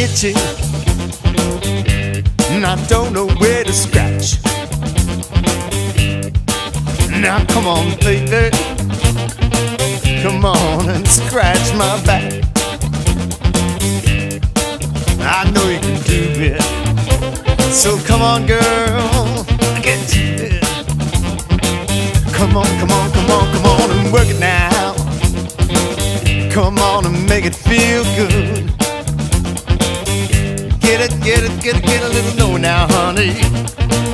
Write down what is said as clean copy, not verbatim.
itchy and I don't know where to scratch. Now come on, baby, come on and scratch my back. I know you can do it, so come on, girl, get to it. Come on, come on, come on, come on and work it now. Come on and make it feel good. Get it, get it, get it, get a little low now, honey.